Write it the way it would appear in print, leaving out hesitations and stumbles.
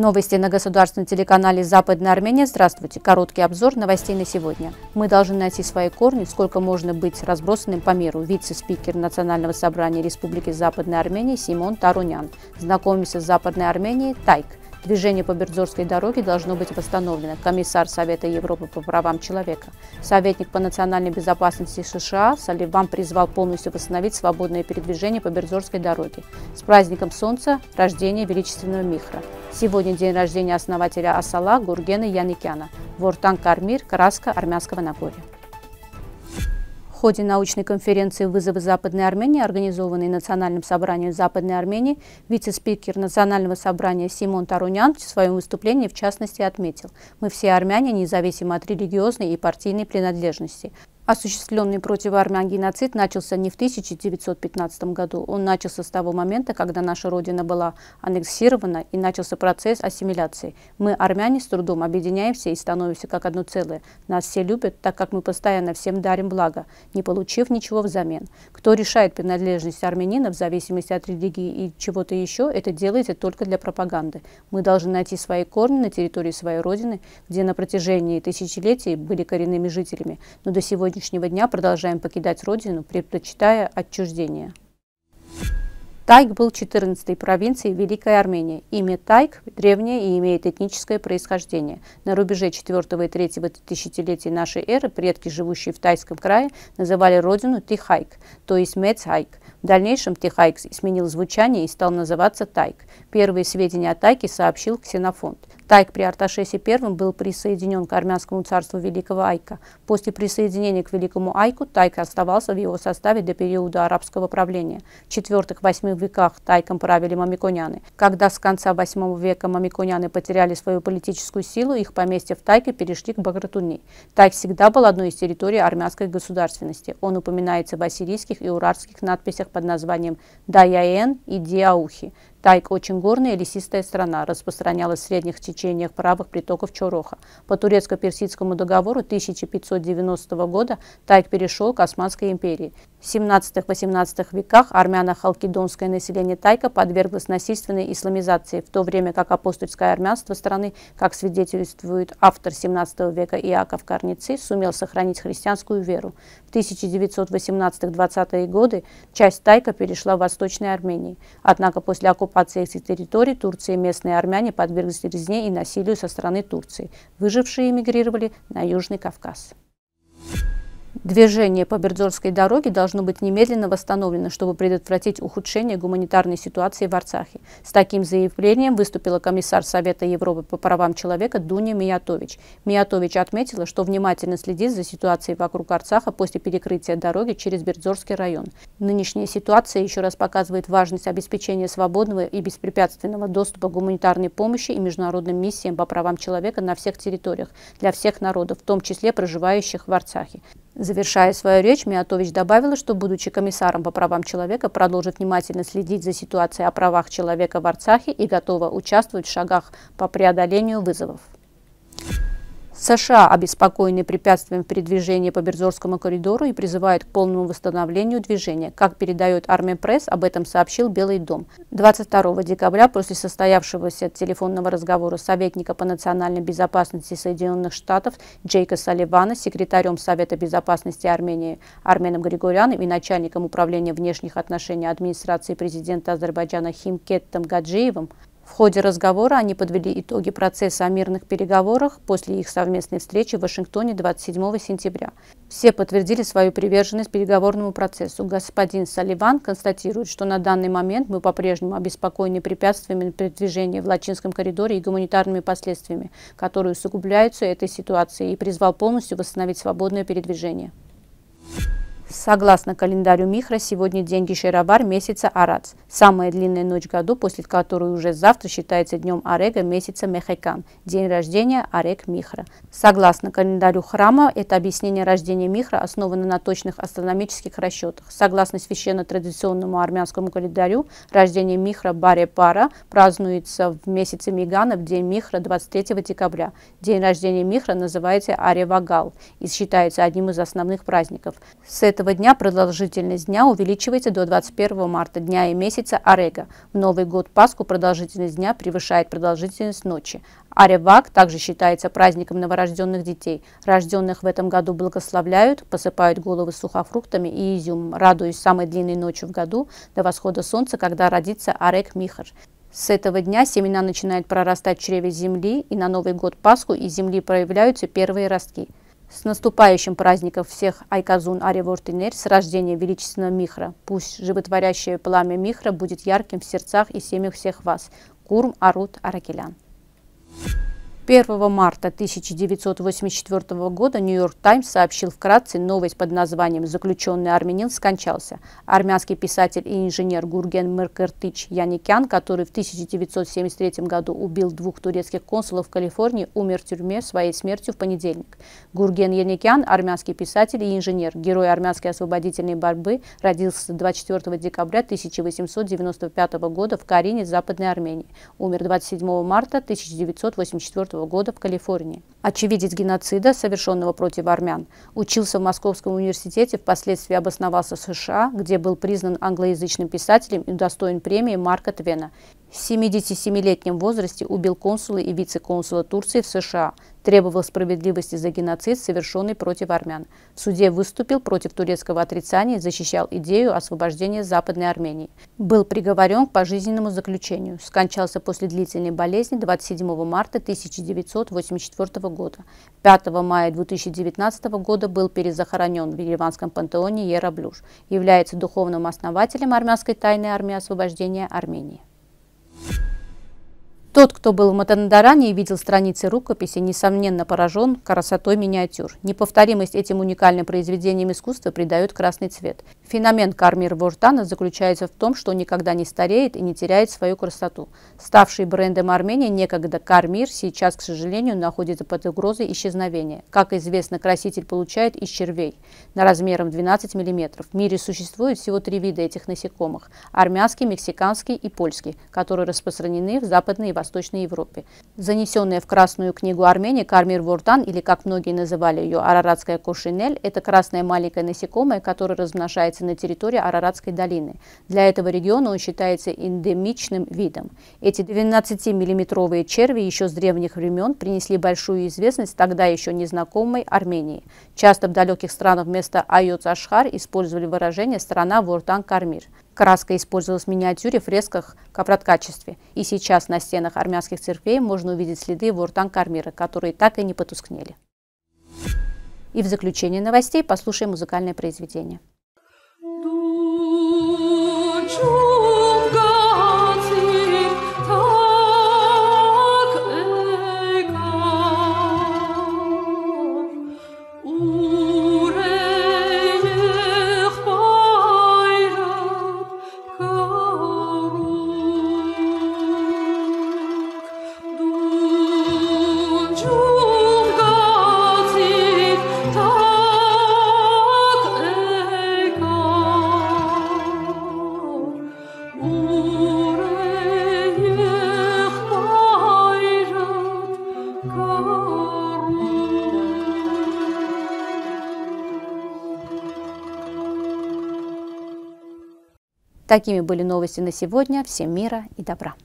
Новости на государственном телеканале «Западная Армения». Здравствуйте. Короткий обзор новостей на сегодня. Мы должны найти свои корни, сколько можно быть разбросанным по миру. Вице-спикер Национального собрания Республики Западная Армения Симон Тарунян. Знакомимся с Западной Арменией Тайк. Движение по Бердзорской дороге должно быть восстановлено. Комиссар Совета Европы по правам человека. Советник по национальной безопасности США Салливан призвал полностью восстановить свободное передвижение по Бердзорской дороге. С праздником Солнца, рождения величественного Михра. Сегодня день рождения основателя Асала Гургена Яникяна. Вортан Кармир, краска армянского Нагорья. В ходе научной конференции «Вызовы Западной Армении», организованной Национальным собранием Западной Армении, вице-спикер Национального собрания Симон Тарунян в своем выступлении в частности отметил: «Мы все армяне, независимо от религиозной и партийной принадлежности». Осуществленный против армян геноцид начался не в 1915 году. Он начался с того момента, когда наша родина была аннексирована и начался процесс ассимиляции. Мы, армяне, с трудом объединяемся и становимся как одно целое. Нас все любят, так как мы постоянно всем дарим благо, не получив ничего взамен. Кто решает принадлежность армянина в зависимости от религии и чего-то еще, это делается только для пропаганды. Мы должны найти свои корни на территории своей родины, где на протяжении тысячелетий были коренными жителями, но до сегодняшнего дня продолжаем покидать родину, предпочитая отчуждение. Тайк был 14-й провинцией Великой Армении. Имя Тайк древнее и имеет этническое происхождение. На рубеже 4 и 3 тысячелетий нашей эры предки, живущие в Тайском крае, называли родину Тихайк, то есть Мецхайк. В дальнейшем Тихайк сменил звучание и стал называться Тайк. Первые сведения о Тайке сообщил Ксенофонт. Тайк при Арташесе I был присоединен к армянскому царству Великого Айка. После присоединения к Великому Айку Тайк оставался в его составе до периода арабского правления. В IV-VIII веках Тайком правили мамиконяны. Когда с конца VIII века мамиконяны потеряли свою политическую силу, их поместья в Тайке перешли к Багратуни. Тайк всегда был одной из территорий армянской государственности. Он упоминается в ассирийских и урартских надписях под названием Даяен и Диаухи. Тайк – очень горная и лесистая страна, распространялась в средних течениях правых притоков Чороха. По турецко-персидскому договору 1590 года Тайк перешел к Османской империи. В 17-18 веках армяно-халкидонское население Тайка подверглось насильственной исламизации, в то время как апостольское армянство страны, как свидетельствует автор 17 века Иаков Карници, сумел сохранить христианскую веру. В 1918-20-е годы часть Тайка перешла в Восточной Армении. Однако после оккупации этих территорий Турции местные армяне подверглись резне и насилию со стороны Турции. Выжившие эмигрировали на Южный Кавказ. Движение по Бердзорской дороге должно быть немедленно восстановлено, чтобы предотвратить ухудшение гуманитарной ситуации в Арцахе. С таким заявлением выступила комиссар Совета Европы по правам человека Дуня Миятович. Миятович отметила, что внимательно следит за ситуацией вокруг Арцаха после перекрытия дороги через Бердзорский район. Нынешняя ситуация еще раз показывает важность обеспечения свободного и беспрепятственного доступа к гуманитарной помощи и международным миссиям по правам человека на всех территориях, для всех народов, в том числе проживающих в Арцахе. Завершая свою речь, Миятович добавила, что, будучи комиссаром по правам человека, продолжит внимательно следить за ситуацией о правах человека в Арцахе и готова участвовать в шагах по преодолению вызовов. США обеспокоены препятствием в передвижении по Бердзорскому коридору и призывают к полному восстановлению движения. Как передает Армян-пресс, об этом сообщил Белый дом. 22 декабря, после состоявшегося телефонного разговора советника по национальной безопасности Соединенных Штатов Джейка Салливана с секретарем Совета безопасности Армении Арменом Григоряном и начальником управления внешних отношений администрации президента Азербайджана Химкеттом Гаджиевым, в ходе разговора они подвели итоги процесса о мирных переговорах после их совместной встречи в Вашингтоне 27 сентября. Все подтвердили свою приверженность переговорному процессу. Господин Салливан констатирует, что на данный момент мы по-прежнему обеспокоены препятствиями передвижения в Лачинском коридоре и гуманитарными последствиями, которые усугубляются этой ситуацией, и призвал полностью восстановить свободное передвижение. Согласно календарю Михра, сегодня день Гишерабар месяца Арац, самая длинная ночь в году, после которой уже завтра считается днем Арега месяца Мехекан, день рождения Арег Михра. Согласно календарю храма, это объяснение рождения Михра основано на точных астрономических расчетах. Согласно священно-традиционному армянскому календарю, рождение Михра Баре-Пара празднуется в месяце Мигана в день Михра 23 декабря. День рождения Михра называется Аревагал и считается одним из основных праздников. С этого этого дня продолжительность дня увеличивается до 21 марта, дня и месяца Арега. В Новый год Пасху продолжительность дня превышает продолжительность ночи. Аревак также считается праздником новорожденных детей. Рожденных в этом году благословляют, посыпают головы сухофруктами и изюмом, радуясь самой длинной ночью в году до восхода солнца, когда родится Арег Михар. С этого дня семена начинают прорастать в чреве земли, и на Новый год Пасху из земли проявляются первые ростки. С наступающим праздником всех Айказун Аревортинер, с рождения величественного Михра. Пусть животворящее пламя Михра будет ярким в сердцах и семьях всех вас. Курм Арут Аракелян. 1 марта 1984 года Нью-Йорк Таймс сообщил вкратце новость под названием «Заключенный армянин скончался». Армянский писатель и инженер Гурген Меркертич Яникян, который в 1973 году убил 2 турецких консулов в Калифорнии, умер в тюрьме своей смертью в понедельник. Гурген Яникян, армянский писатель и инженер, герой армянской освободительной борьбы, родился 24 декабря 1895 года в Карине, Западной Армении. Умер 27 марта 1984 года в Калифорнии. Очевидец геноцида, совершенного против армян. Учился в Московском университете, впоследствии обосновался в США, где был признан англоязычным писателем и удостоен премии Марка Твена. В 77-летнем возрасте убил консула и вице-консула Турции в США. Требовал справедливости за геноцид, совершенный против армян. В суде выступил против турецкого отрицания и защищал идею освобождения Западной Армении. Был приговорен к пожизненному заключению. Скончался после длительной болезни 27 марта 1984 года. 5 мая 2019 года был перезахоронен в Ереванском пантеоне Ераблуш. Является духовным основателем армянской тайной армии освобождения Армении. Тот, кто был в Матандаране и видел страницы рукописи, несомненно поражен красотой миниатюр. Неповторимость этим уникальным произведениям искусства придает красный цвет. Феномен Кармир Вортана заключается в том, что он никогда не стареет и не теряет свою красоту. Ставший брендом Армении некогда Кармир сейчас, к сожалению, находится под угрозой исчезновения. Как известно, краситель получает из червей на размером 12 мм. В мире существует всего 3 вида этих насекомых – армянский, мексиканский и польский, которые распространены в Западной и Восточной Европе. Занесенная в Красную книгу Армении Кармир Вортан, или как многие называли ее араратская кошинель, это красное маленькое насекомое, которое размножается на территории Араратской долины. Для этого региона он считается эндемичным видом. Эти 12-миллиметровые черви еще с древних времен принесли большую известность тогда еще незнакомой Армении. Часто в далеких странах вместо Айоц-Ашхар использовали выражение «страна Вортан-Кармир». Краска использовалась в миниатюре, фресках, капроткачестве. И сейчас на стенах армянских церквей можно увидеть следы Вортан-Кармира, которые так и не потускнели. И в заключение новостей послушаем музыкальное произведение. Такими были новости на сегодня. Всем мира и добра.